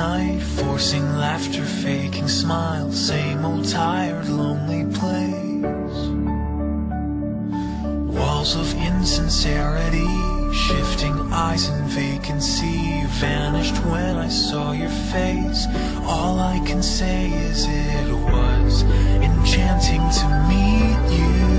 night, forcing laughter, faking smiles, same old tired, lonely place. Walls of insincerity, shifting eyes in vacancy, vanished when I saw your face. All I can say is it was enchanting to meet you.